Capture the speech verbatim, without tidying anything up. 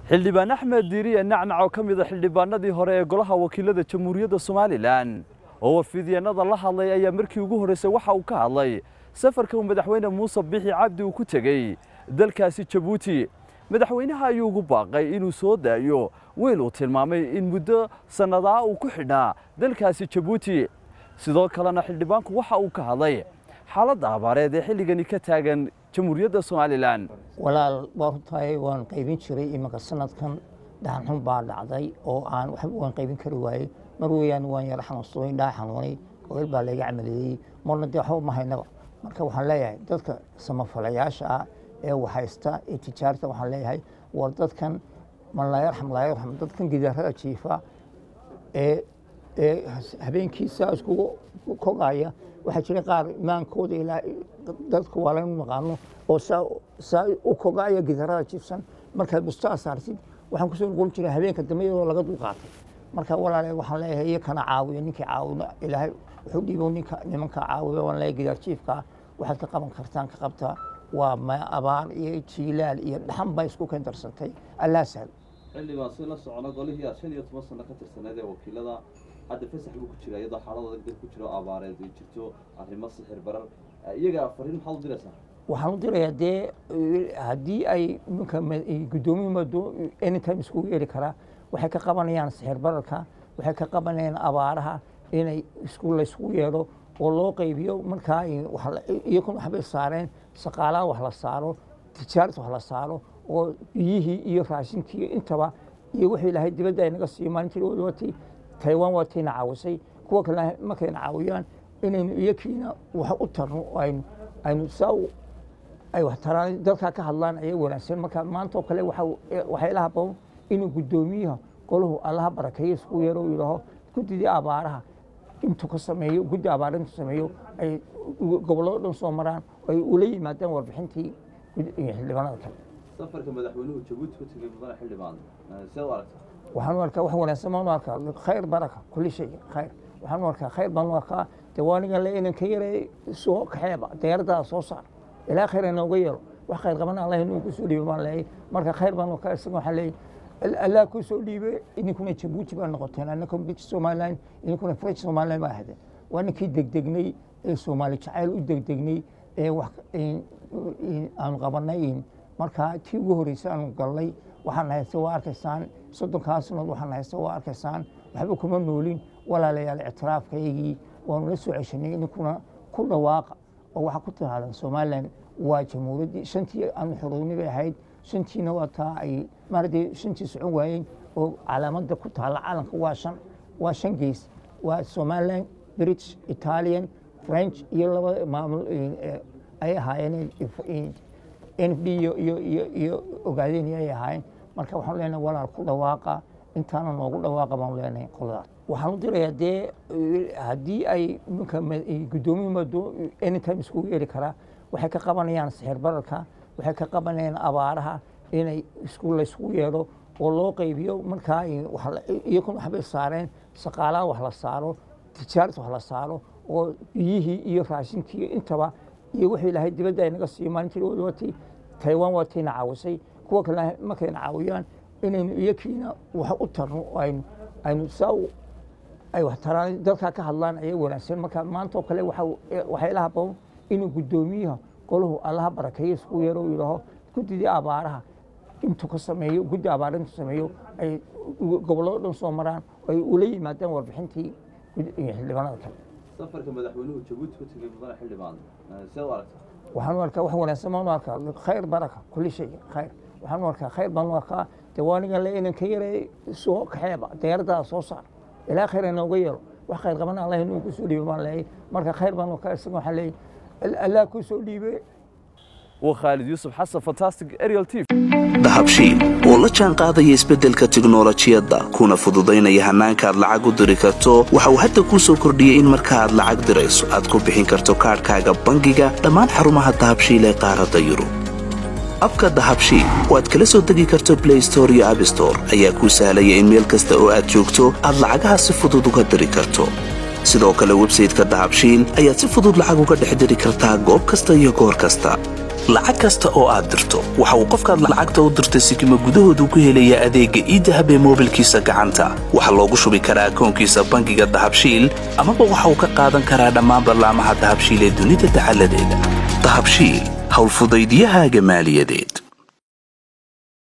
xildhibaan Axmed Diiriye Nacnac oo kamid ah xildhibaanadii hore ee golaha wakiilada Jamhuuriyadda Soomaaliland oo wafdiyanada la hadlay ayaa markii ugu horeysay waxa uu ka hadlay safarka uu madaxweyne Muuse Bixi Cabdi uu ku tagay dalkaasi Djibouti madaxweynaha ayuu ugu baaqay inuu soo daayo weel uu tilmaamay in muddo sanada uu ku xidhnaa dalkaasi Djibouti sidoo kalena xildhibaanku waxa uu ka hadlay xaaladda abaareed ee xilligani ka taagan Jamhuuriyadda Soomaaliland walaal wartay waan qaybin jiray imaka sanadkan dhaxan xun baa dhacday oo aan wax waan qaybin kari waayay mar weeyaan waan yar xanuunsaday dhaxan xanuunay oo baa laga camaliyay marna dee waxa ma haynaba marka waxaan leeyahay dadka samafalayaasha ah ee waxaysta ee tijaarta waxaan leeyahay war dadkan man la yarxam la yarxam dadkan gidaarada jiifa ee ee habeenkiisa isku kogaya waxa jira qaar maankooda ilaa dadku waa la maqaano oo saa u kogaya gidaarada jiifsan marka bustaa saartid waxaan ku soo noqon jiray habeenka dambeeyay laga dul qaatay marka walaalay waxaan leeyahay iyo kana caawiyo ninkii caawina ilaahay wuxuu dhiibay ninka nimanka caawiyo waan leeyahay gidaar jiifka waxaad ka qaban kartaan ka qabta waa ma abaar iyo jiilaal iyo dhaxan bay isku keendarsantay Allah sahal xildhibaan si la socono golihii shan iyo toban sano ka tirsaneed ee wakiilada hadda fasax uu ku jira iyadoo xaalada degdeg ku jiro abaareed ay jirto arrimo sixir barar iyaga fariin maxaa u diraysaa waxaan u dirayaa dee haddii ay ninka gudoomiye mado anytime isku yeeri karaa waxay ka qabanayaan sixir bararka waxay ka qabanayaan abaaraha inay isku la isku yeero oo loo qaybiyo markaa iyaguna waxbay saareen shaqaalaha wax la saaro tijaarta wax la saaro oo biyihii iyo raashinkii intaba iyo wixii ilaahay dibadda ay naga siiyo maalintii wadawatay Taiwan waa tiin caawisay kuwa kale markay caawiyaan inaynu iyakiina wax u tarno aynu aynu saaw ay wax taraan dadka ka hadlaan ay wanaagsan marka maanta oo kale waxa waxay la habboon inuu gudoomiyaha goluhu Allah barakeeyo isku yeero ilaho gudidii abaaraha intuu ka sameeyo gudi abaarin sameeyo ay gobolada dhan soo maraan ay u leeyimaadaan warbixintii xildhibaanada kale safarka madaxweynuhu Djibouti ku tagay mudane xildhibaan soo aragtay waxaan arkaa wax wanaagsan ma arkaa khayr baraka kulli shay khayr waxaan arkaa khayr baan arkaa dawaaniga la inaan ka yaray soo kaxeeba deerada soo saar ilaa khayr inooga yeelo wax khayr qaban Allah inuu ku soo dhiibay baan leeyahay marka khayr baan arkaa isaga waxa leeyahay Allah ku soo dhiibay idinkuna Djibouti baan noqoteen annaka British Somaliland idinkuna French Somaliland baa ahayd waana kii degdegnay ee Soomaali jacayl u degdegnay ee wax aan qabanay marka tii ugu horeysay aan galay waxaan haystay waa arkaysaan soddonkaas sano waxaan haystay waa arkaysaan waxba kuma noolin walaalayaal ictiraafkaygii waan la soo ceshanay idinkuna ku dhawaaqa oo waxa ku tiraahdan Soomaaliland waa jamhuuriyadii shantii aan xoroonay bay ahayd shantiina waa taa ay maarday shantii socon waayeen oo calaamada ku taala calanka waa shan waa shan gees waa Somaliland British Italian French iyo laba maamul ay ahaayeen N F D iyo iyo iyo ogaadeen ay ahaayeen marka waxaan leenahay walaal ku dhawaaqa intaana noogu dhawaaqa baan leenahay qolada waxaan u dirayaa dee haddii ay ninka gudoomiye mado anytime isku yeeri karaa waxay ka qabanayaan sixir bararka waxay ka qabanayaan abaaraha inay isku la isku yeero oo loo qaybiyo markaa iyaguna waxbay saareen shaqaalaha wax la saaro tijaarta wax la saaro oo biyihii iyo raashinkii intaba iyo wixii ilaahay dibadda ay naga siiyo maalintii wadawatay Taiwan waa tiin caawisay kuwa kale markay caawiyaan inaynu iyakiina wax u tarno aynu aynu saaw ay wax taraan dadka ka hadlaan ay wanaagsan marka maanta oo kale waxa waxay la habboon inuu gudoomiyaha goluhu Allah barakeeyo isku yeero ilaho gudidii abaaraha intuu ka sameeyo gudi abaarin sameeyo ay gobolada dhan soo maraan ay u leeyimaadaan warbixintii xildhibaanada kale safarka madaxweynuhu Djibouti ku tagay mudane xildhibaan soo aragtay waxaan arkaa wax wanaagsan ma arkaa khayr baraka kulli shay khayr waxaan arkaa khayr baan arkaa dawaaniga la inaan ka yaray soo kaxeeba deerada soo saar ilaa khayr inooga yeelo wax khayr qaban Allah inuu ku soo dhiibay baan leeyahay marka khayr baan arkaa isaga waxa leeyahay Allah ku soo dhiibay وخالد يوسف حسن فانتاستيك اريال تي dahabshiil oo la jaan qaadaya isbeddelka tiknoolajiyadda kuna fududaynaya hanaanka aad lacag u diri karto waxa uu hadda ku soo kordhiyay in marka aad lacag dirayso aad ku bixin karto kaarkaaga bangiga dhammaan xarumaha dahabshiil ee qaaradda Yurub abka dahabshiil oo aad kala soo degi karto Play Store iyo App Store ayaa ku sahlaya in meel kasta oo aad joogto aad lacagaha si fudud uga diri karto sidoo kale website-ka dahabshiil ayaad si fudud lacag uga dhex diri kartaa goob kasta iyo goor kasta lacag kasta oo aad dirto waxa uu qofkaad lacagta u dirtay sikimo gudahoodu ku helayaa adeegga idahab ee moobilkiisa gacanta waxa loogu shubi karaa akoonkiisa bangiga dahabshiil amaba waxa uu ka qaadan karaa dhammaan barnaamijyada dahabshiil ee dunida dacaladeeda dahabshiil hawlfudaydyahaaga maaliyadeed